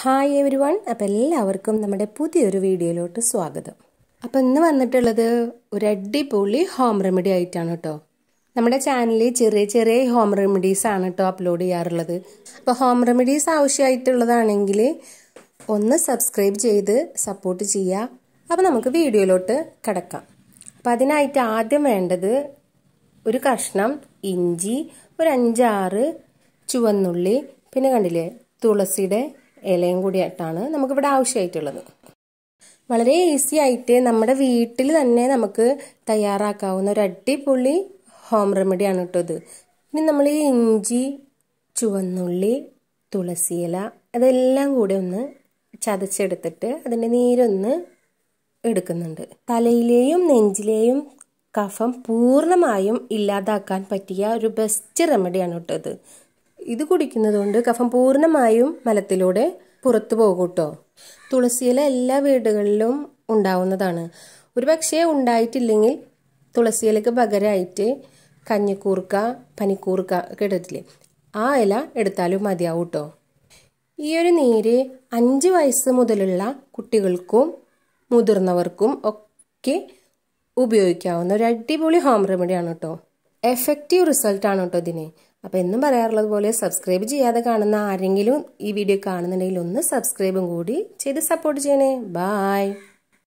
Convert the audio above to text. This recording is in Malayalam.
Hi everyone. അപ്പോൾ എല്ലാവർക്കും നമ്മുടെ പുതിയൊരു വീഡിയോയിലോട്ട് സ്വാഗതം. അപ്പോൾ ഇന്ന് വന്നിട്ടുള്ളത് ഒരു അടിപൊളി ഹോം റെമഡി ആയിട്ടാണ് കേട്ടോ. നമ്മുടെ ചാനലിൽ ചെറിയ ചെറിയ ഹോം റെമഡീസ് ആണ് കേട്ടോ അപ്ലോഡ് ചെയ്യാറുള്ളത്. അപ്പോൾ ഹോം റെമഡീസ് ആവശ്യമായിട്ടുള്ളതാണെങ്കിൽ ഒന്ന് സബ്സ്ക്രൈബ് ചെയ്ത് സപ്പോർട്ട് ചെയ്യുക. അപ്പോൾ നമുക്ക് വീഡിയോയിലോട്ട് കിടക്കാം. അപ്പോൾ അതിനായിട്ട് ആദ്യം വേണ്ടത് ഒരു കഷ്ണം ഇഞ്ചി, ഒരു 5-6 ചുവന്നുള്ളി, പിന്നെ കണ്ടില്ലേ തുളസിയുടെ ഇലയും കൂടിയായിട്ടാണ് നമുക്കിവിടെ ആവശ്യമായിട്ടുള്ളത്. വളരെ ഈസി ആയിട്ട് നമ്മുടെ വീട്ടിൽ തന്നെ നമുക്ക് തയ്യാറാക്കാവുന്ന ഒരു അടിപൊളി ഹോം റെമഡിയാണ് കേട്ടോ ഇത്. ഇനി നമ്മൾ ഈ ഇഞ്ചി, ചുവന്നുള്ളി, തുളസി ഇല അതെല്ലാം കൂടി ഒന്ന് ചതച്ചെടുത്തിട്ട് അതിൻ്റെ നീരൊന്ന് എടുക്കുന്നുണ്ട്. തലയിലെയും നെഞ്ചിലെയും കഫം പൂർണ്ണമായും ഇല്ലാതാക്കാൻ പറ്റിയ ഒരു ബെസ്റ്റ് റെമഡിയാണ് കേട്ടോ ഇത്. ഇത് കുടിക്കുന്നത് കൊണ്ട് കഫം പൂർണ്ണമായും മലത്തിലൂടെ പുറത്തു പോകും കേട്ടോ. തുളസിയില എല്ലാ വീടുകളിലും ഉണ്ടാവുന്നതാണ്. ഒരു പക്ഷേ ഉണ്ടായിട്ടില്ലെങ്കിൽ തുളസിയിലക്ക് പകരമായിട്ട് കഞ്ഞിക്കൂർക്ക, പനിക്കൂർക്ക ഒക്കെ എടുത്തില്ലേ, ആ ഇല എടുത്താലും മതിയാവും കേട്ടോ. ഈ ഒരു നീര് 5 വയസ്സ് മുതലുള്ള കുട്ടികൾക്കും മുതിർന്നവർക്കും ഒക്കെ ഉപയോഗിക്കാവുന്ന ഒരു അടിപൊളി ഹോം റെമഡിയാണ് കേട്ടോ. എഫക്റ്റീവ് റിസൾട്ടാണ് കേട്ടോ ഇതിന്. അപ്പോൾ എന്നും പറയാറുള്ളത് പോലെ സബ്സ്ക്രൈബ് ചെയ്യാതെ കാണുന്ന ആരെങ്കിലും ഈ വീഡിയോ കാണുന്നുണ്ടെങ്കിൽ ഒന്ന് സബ്സ്ക്രൈബും കൂടി ചെയ്ത് സപ്പോർട്ട് ചെയ്യണേ. ബൈ.